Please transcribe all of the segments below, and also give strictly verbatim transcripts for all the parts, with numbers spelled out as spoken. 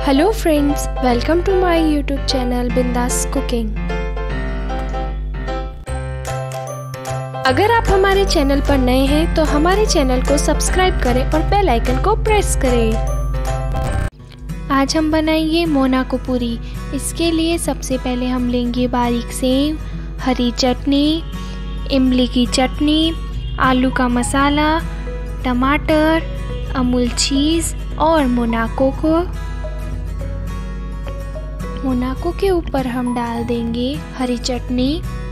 Hello friends, welcome to my YouTube channel Bindaas cooking. अगर आप हमारे चैनल पर नए हैं तो हमारे चैनल को सब्सक्राइब करें और बेल आइकन को प्रेस करें। आज हम बनाएंगे मोनाको पूरी। इसके लिए सबसे पहले हम लेंगे बारीक सेव, हरी चटनी, इमली की चटनी, आलू का मसाला, टमाटर, अमूल चीज़ और मोनाको को। मोनाको के ऊपर हम डाल देंगे हरी चटनी,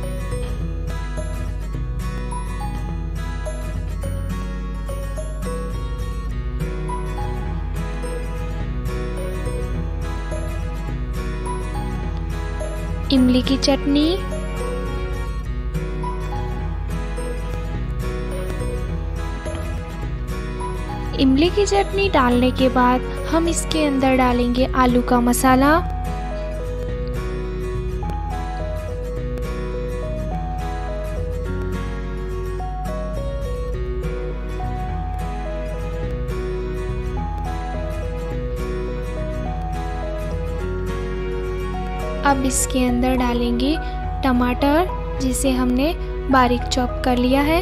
इमली की चटनी, इमली की चटनी डालने के बाद हम इसके अंदर डालेंगे आलू का मसाला, अब इसके अंदर डालेंगे टमाटर जिसे हमने बारीक चॉप कर लिया है।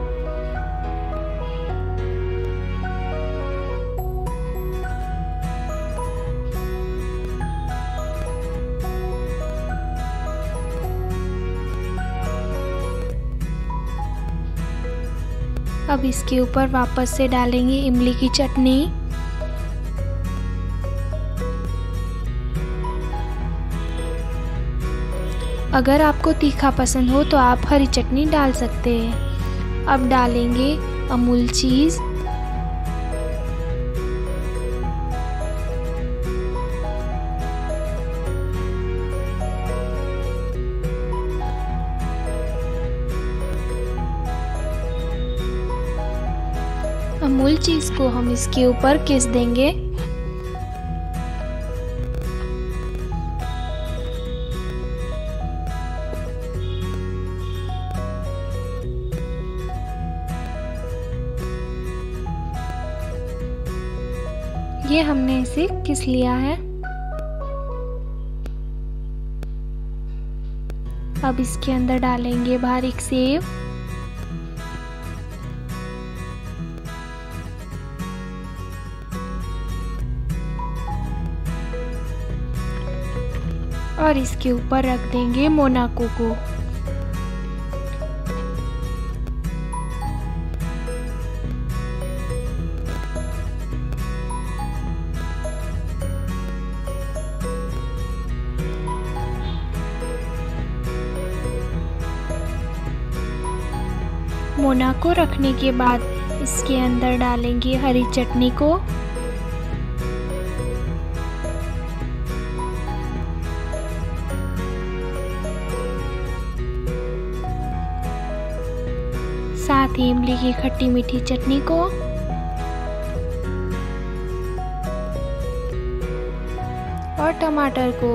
अब इसके ऊपर वापस से डालेंगे इमली की चटनी, अगर आपको तीखा पसंद हो तो आप हरी चटनी डाल सकते हैं। अब डालेंगे अमूल चीज़, अमूल चीज़ को हम इसके ऊपर किस देंगे। ये हमने इसे किस लिया है। अब इसके अंदर डालेंगे बारीक सेव, और इसके ऊपर रख देंगे मोनाको को। मोनाको रखने के बाद इसके अंदर डालेंगे हरी चटनी को, साथ ही इमली की खट्टी मीठी चटनी को, और टमाटर को।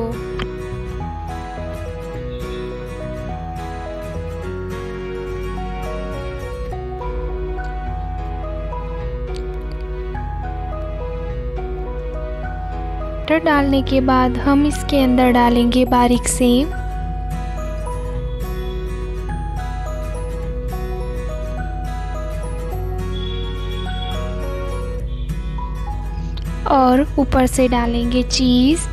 टमाटर डालने के बाद हम इसके अंदर डालेंगे बारीक सेव, और ऊपर से डालेंगे चीज़।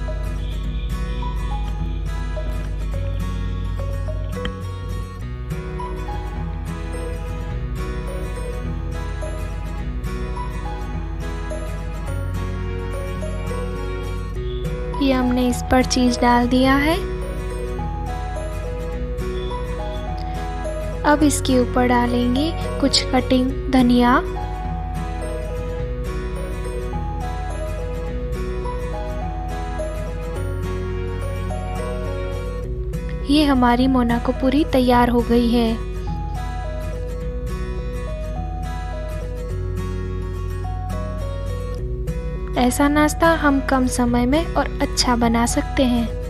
ये हमने इस पर चीज़ डाल दिया है। अब इसके ऊपर डालेंगे कुछ कटिंग धनिया, ये हमारी मोनाको पूरी तैयार हो गई है। ऐसा नाश्ता हम कम समय में और अच्छा बना सकते हैं।